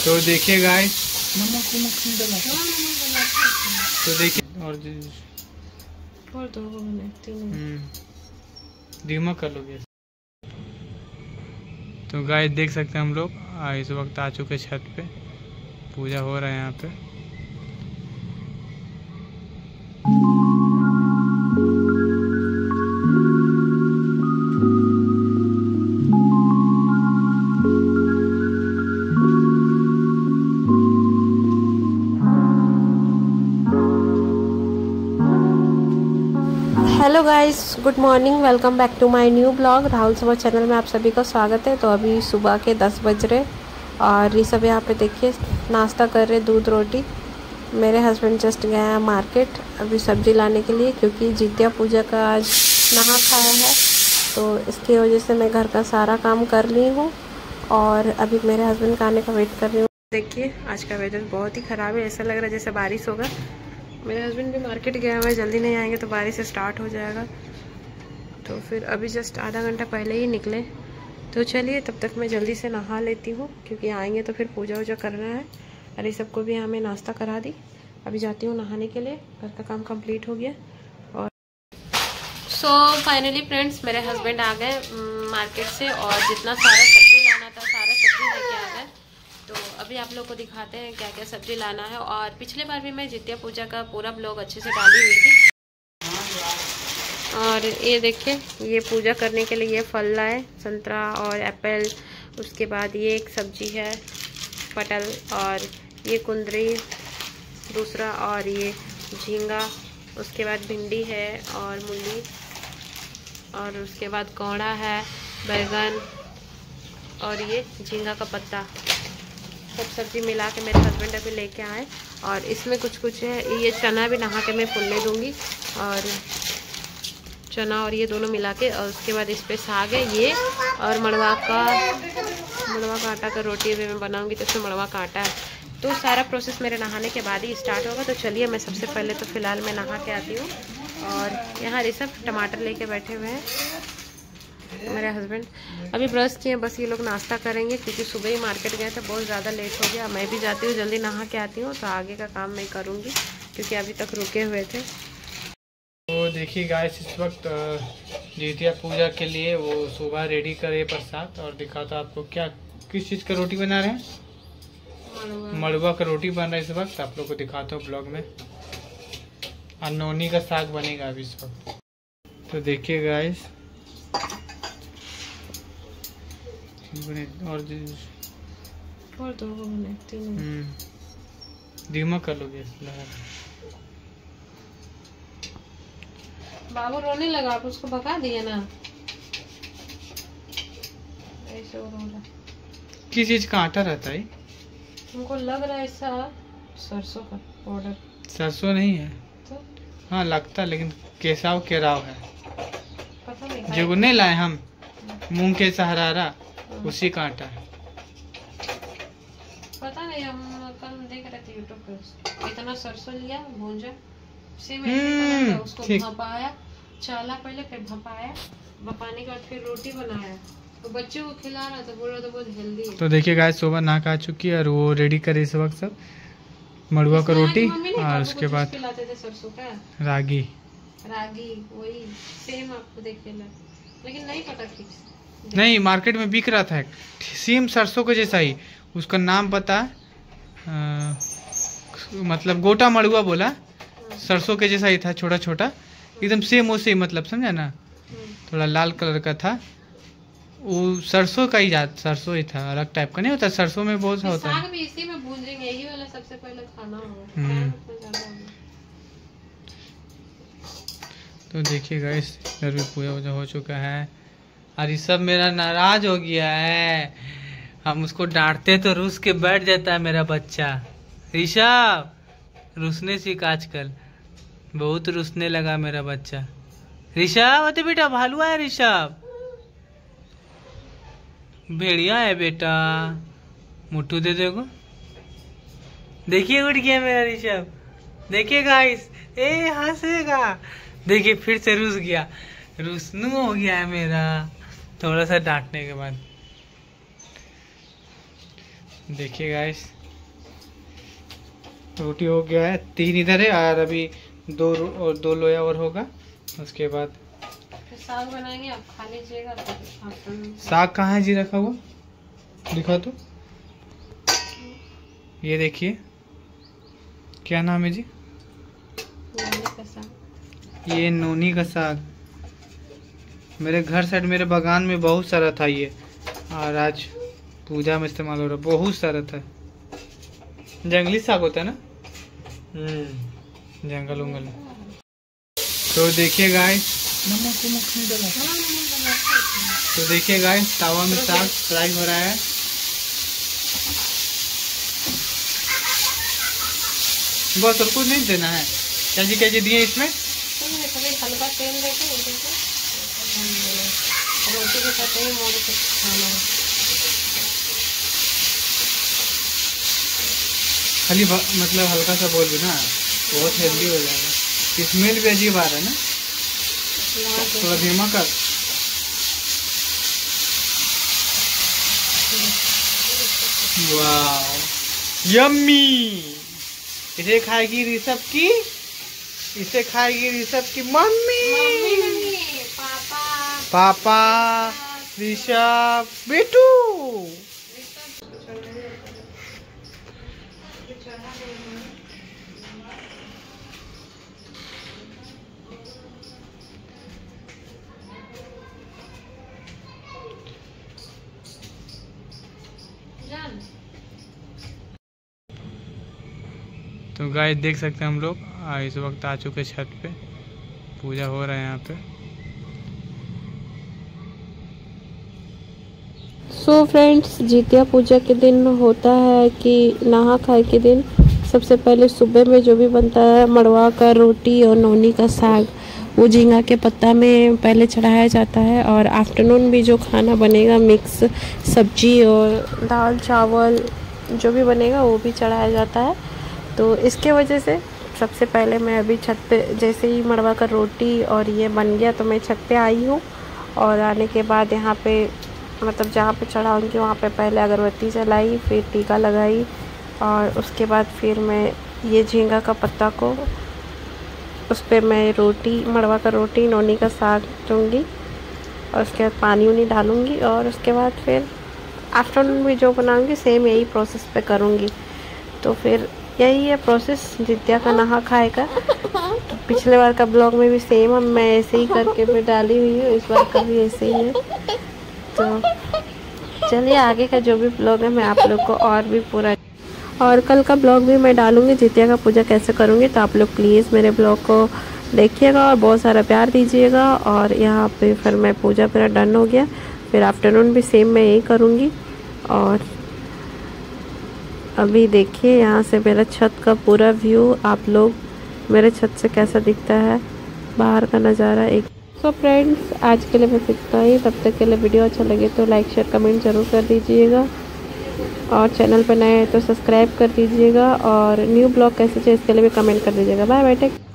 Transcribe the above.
तो देखिए गाइस, तो देखिए और धीमा कर लोगे। तो गाइस देख सकते हैं हम लोग इस वक्त आ चुके छत पे, पूजा हो रहा है यहाँ पे। Hello guys, good morning, welcome back to my new blog. Rahul सुबह चैनल में आप सभी का स्वागत है। तो अभी सुबह के 10 बज रहे और ये सब यहाँ पे देखिए नाश्ता कर रहे, दूध रोटी। मेरे हस्बैंड जस्ट गए हैं मार्केट अभी सब्ज़ी लाने के लिए, क्योंकि जितिया पूजा का आज नहा खाया है, तो इसकी वजह से मैं घर का सारा काम कर ली हूँ और अभी मेरे हस्बैंड का आने का वेट कर रही हूँ। देखिए आज का वेदर बहुत ही ख़राब है, ऐसा लग रहा है जैसे बारिश होगा। मेरे हस्बैंड भी मार्केट गया हुआ है, जल्दी नहीं आएंगे तो बारिश स्टार्ट हो जाएगा। तो फिर अभी जस्ट आधा घंटा पहले ही निकले। तो चलिए तब तक मैं जल्दी से नहा लेती हूँ, क्योंकि आएंगे तो फिर पूजा वूजा करना है। अरे सबको भी हमें नाश्ता करा दी, अभी जाती हूँ नहाने के लिए, घर का काम कंप्लीट हो गया। और फाइनली फ्रेंड्स मेरे हस्बैंड आ गए मार्केट से और जितना सारा सब्जी लाना था सारा सब्जी लेके आ गए। तो अभी आप लोग को दिखाते हैं क्या क्या सब्जी लाना है। और पिछले बार भी मैं जितिया पूजा का पूरा ब्लॉग अच्छे से डाली हुई थी। और ये देखिए ये पूजा करने के लिए ये फल लाए, संतरा और एप्पल। उसके बाद ये एक सब्जी है पटल, और ये कुंदरी दूसरा, और ये झींगा। उसके बाद भिंडी है और मूली, और उसके बाद कोहड़ा है, बैगन, और ये झींगा का पत्ता। सब सब्जी मिला के मेरे हस्बैंड अभी लेके आए। और इसमें कुछ कुछ है, ये चना भी नहा के मैं फूलने दूंगी, और चना और ये दोनों मिला के। और उसके बाद इस पे साग है ये, और मड़वा का आटा का रोटी भी मैं बनाऊंगी, तो इसमें मड़वा का आटा है। तो सारा प्रोसेस मेरे नहाने के बाद ही स्टार्ट होगा। तो चलिए मैं सबसे पहले तो फिलहाल मैं नहा के आती हूँ। और यहाँ ऋषभ टमाटर लेके बैठे हुए हैं, मेरे हस्बैंड अभी ब्रश किए, बस ये लोग नाश्ता करेंगे, क्योंकि सुबह ही मार्केट गए थे, बहुत ज़्यादा लेट हो गया। मैं भी जाती हूँ, जल्दी नहा के आती हूँ, तो आगे का काम मैं करूँगी, क्योंकि अभी तक रुके हुए थे। तो देखिए गाइस इस वक्त जितिया पूजा के लिए वो सुबह रेडी करे प्रसाद, और दिखाता आपको क्या किस चीज़ का रोटी बना रहे हैं। मड़वा का रोटी बन रहा है इस वक्त, आप लोग को दिखाता हूँ ब्लॉग में। और नौनी का साग बनेगा अभी इस वक्त। तो देखिए गाइस और दो बने, तीन धीमा कर लोगे। बाबू रोने लगा, आप उसको भगा दिए ना, ऐसे रो रहा। किस चीज का आटा रहता है? हमको लग रहा है ऐसा सरसों का पाउडर। सरसों नहीं है तो? हाँ लगता, लेकिन केसाव केराव है। पता नहीं, जो नहीं लाए हम मूंग के सहारा, उसी का आटा है। पता नहीं, हम कल देख रहे थे यूट्यूब पे, इतना सरसों लिया भूंजा, उसको भपाया, चाला पहले, फिर भपाया, भपाने के बाद फिर रोटी बनाया, तो बच्चे को खिला रहा था, बोल रहा था बहुत हेल्दी है। तो देखिए गाइस सुबह नहा खा चुकी है, और वो रेडी करे इस वक्त सब मड़ुआ का रोटी, और उसके बाद खिलाते थे सरसों का रागी वही सेम आपको देखे ला, लेकिन नहीं पता फिक्स। नहीं, मार्केट में बिक रहा था सेम सरसों के जैसा ही, उसका नाम पता मतलब गोटा मड़ुआ बोला, सरसों के जैसा ही था, छोटा छोटा एकदम सेम वैसे ही, मतलब समझा ना, थोड़ा लाल कलर का था वो, सरसों का ही सरसों ही था, अलग टाइप का नहीं होता, सरसों में बहुत सा होता है। साग भी इसी में भूंजेंगे, यही वाला सबसे पहले खाना होगा। तो देखिए गाइस इधर भी पूजा वूजा हो चुका है, और ये सब मेरा नाराज हो गया है। हम उसको डांटते तो रूस के बैठ जाता है मेरा बच्चा। ऋषभ रूसने सीख आजकल, बहुत रूसने लगा मेरा बच्चा। ऋषभ अरे बेटा भालू है, ऋषभ भेड़िया है बेटा, मुट्ठू दे देखो। देखिए उठ गया मेरा ऋषभ, देखिए गाइस, ए हंसेगा, देखिए फिर से रूस गया, रूसनू हो गया है मेरा थोड़ा सा डांटने के बाद। देखिए गाइस रोटी हो गया है, 3 इधर है और अभी 2 लोया और होगा। उसके बाद साग बनाएंगे, आप खा लीजिएगा। साग कहाँ है जी रखा हुआ, दिखा तो। ये देखिए, क्या नाम है जी? ये नोनी का साग। मेरे घर साइड, मेरे बागान में बहुत सारा था ये, और आज पूजा में इस्तेमाल हो रहा, बहुत सारा था। जंगली साग होता है ना, जंगल उंगल। तो देखिए गाइस, नमक नहीं डाला। तो देखिए गाइस, तावा में साग फ्राई हो रहा है। बस और कुछ नहीं देना है। क्या जी दिए इसमें? हल्का तेल देके रोटी के साथ ही मोड़ के खाना है। खाली मतलब हल्का सा बोल भी ना, बहुत हेल्दी हो जाएगा। स्मेल भी अजीब आ रहा है ना, थोड़ा धीमा कर। वाह, यम्मी। इसे खाएगी ऋषभ की, इसे खाएगी ऋषभ की मम्मी, पापा, ऋषभ, बेटू। तो गाइस देख सकते हैं हम लोग इस वक्त आ चुके छत पे, पूजा हो रहा है यहाँ पे। सो फ्रेंड्स, जितिया पूजा के दिन होता है कि नहा खाए के दिन सबसे पहले सुबह में जो भी बनता है मड़वा का रोटी और नौनी का साग, वो झींगा के पत्ता में पहले चढ़ाया जाता है। और आफ्टरनून भी जो खाना बनेगा, मिक्स सब्जी और दाल चावल जो भी बनेगा वो भी चढ़ाया जाता है। तो इसके वजह से सबसे पहले मैं अभी छत पे, जैसे ही मड़वा का रोटी और ये बन गया तो मैं छत पे आई हूँ। और आने के बाद यहाँ पे मतलब जहाँ पे चढ़ाऊँगी वहाँ पे पहले अगरबत्ती जलाई, फिर टीका लगाई, और उसके बाद फिर मैं ये झींगा का पत्ता को उस पर मैं रोटी, मड़वा का रोटी, नौनी का साग दूँगी, और उसके बाद पानी उनी डालूँगी। और उसके बाद फिर आफ्टरनून में जो बनाऊँगी सेम यही प्रोसेस पे करूँगी। तो फिर यही है प्रोसेस जितिया का नहा खाए का। तो पिछले बार का ब्लॉग में भी सेम मैं ऐसे ही करके मैं डाली हुई हूँ, इस बार का भी ऐसे ही है। तो चलिए आगे का जो भी ब्लॉग है मैं आप लोग को और भी पूरा, और कल का ब्लॉग भी मैं डालूँगी जितिया का पूजा कैसे करूँगी। तो आप लोग प्लीज़ मेरे ब्लॉग को देखिएगा और बहुत सारा प्यार दीजिएगा। और यहाँ पे फिर मैं पूजा मेरा डन हो गया, फिर आफ्टरनून भी सेम मैं यही करूँगी। और अभी देखिए यहाँ से मेरा छत का पूरा व्यू, आप लोग मेरे छत से कैसा दिखता है बाहर का नज़ारा एक। सो फ्रेंड्स, आज के लिए बस इतना ही। तब तक के लिए वीडियो अच्छा लगे तो लाइक शेयर कमेंट ज़रूर कर दीजिएगा, और चैनल पर नए हैं तो सब्सक्राइब कर दीजिएगा, और न्यू ब्लॉग कैसे चाहिए इसके लिए भी कमेंट कर दीजिएगा। Bye bye, take.